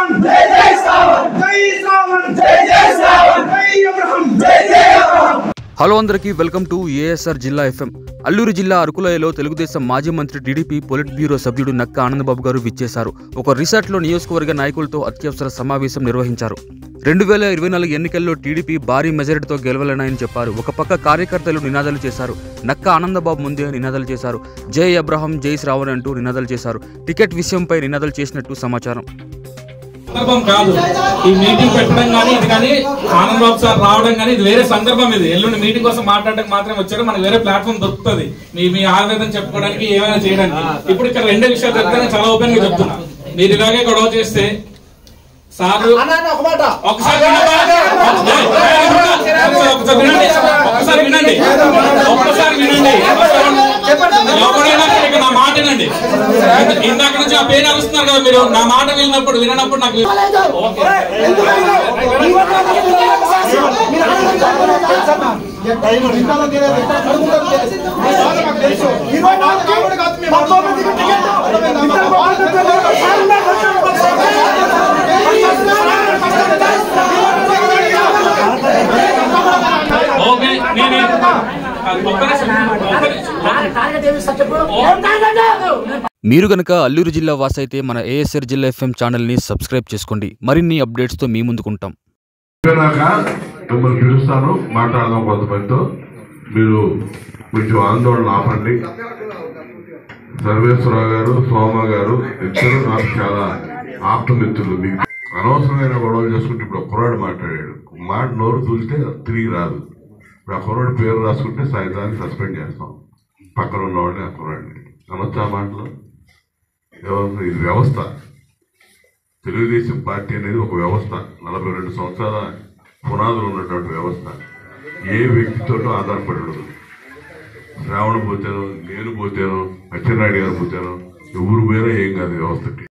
శ్రావణ్ జై జై శ్రావణ్ జై శ్రావణ్ జై జై శ్రావణ్ జై అబ్రహం జై జై అబ్రహం. హలో అందరికీ వెల్కమ్ టు ఏఎస్ఆర్ జిల్లా ఎఫ్ఎం. అల్లూరు జిల్లా అరకులోయలో తెలుగుదేశం మాజీ మంత్రి టీడీపీ పొలిట్ బ్యూరో సభ్యుడు నక్క ఆనందబాబు గారు విచ్చేశారు. ఒక రిసార్ట్లో నియోజకవర్గ నాయకులతో అత్యవసర సమావేశం నిర్వహించారు. 2024 ఎన్నికల్లో టీడీపీ భారీ మెజారిటీతో గెలవాలన్నాయని చెప్పారు. ఒక పక్క కార్యకర్తలు నినాదాలు చేశారు. నక్క ఆనందబాబు ముందే నినాదాలు చేశారు. జై అబ్రహం జై శ్రావణ్ అంటూ నినాదాలు చేశారు. టికెట్ విషయంపై నినాదాలు చేసినట్టు సమాచారం. సందర్భం కాదు ఈ మీటింగ్ పెట్టడం కానీ ఇది కానీ ఆనందబాబు సార్ రావడం కానీ ఇది వేరే సందర్భం. ఇది ఎల్లుండి మీటింగ్ కోసం మాట్లాడడానికి మాత్రమే వచ్చారు. మనకి వేరే ప్లాట్ఫామ్ దొరుకుతుంది మీ ఆవేదన చెప్పుకోవడానికి ఏమైనా చేయడానికి. ఇప్పుడు ఇక్కడ రెండే విషయాలు చెప్తే చాలా ఓపెన్ గా చెప్తున్నా. మీరు ఇలాగే గొడవ చేస్తే సార్ ఒకసారి వినండి నా మాట వినండి. ఇందాక నుంచి ఆ పేరు అరుస్తున్నారు కదా మీరు. నా మాట విన్నప్పుడు వినప్పుడు నాకు మీరు గనక అల్లూరు జిల్లా వాసైతే మన ఏఎస్ఆర్ జిల్లా ఎఫ్ఎం ఛానల్ని సబ్స్క్రైబ్ చేసుకోండి. మరిన్ని అప్డేట్స్తో మీ ముందుకుంటాం. మిమ్మల్ని పిలుస్తాను, మాట్లాడదాం కొంతమందితో. మీరు కొంచెం ఆందోళన ఆపండి. సర్వేశ్వరరావు గారు, సోమ గారు ఇద్దరు నాకు చాలా ఆప్తమిత్రులు. మీకు అనవసరమైన గొడవలు చేసుకుంటే ఇప్పుడు కుర్రాడు మాట్లాడాడు. మాట నోరు తూలితే తిరిగి రాదు. ఇప్పుడు ఆ కుర్రాడు పేరు రాసుకుంటే సాయంత్రానికి సస్పెండ్ చేస్తాం. పక్కన ఉన్నవాడిని ఆ కుర్రాడిని అనొచ్చా మాటలు. ఇది వ్యవస్థ. తెలుగుదేశం పార్టీ అనేది ఒక వ్యవస్థ. 42 సంవత్సరాల పునాదులు ఉన్నటువంటి వ్యవస్థ. ఏ వ్యక్తితోటో ఆధారపడి ఉండదు. శ్రావణ పోతాను, నేను పోతాను, అచ్చెన్నాయుడు గారు పోతాను, ఎవరు పోయినా ఏం కాదు వ్యవస్థకి.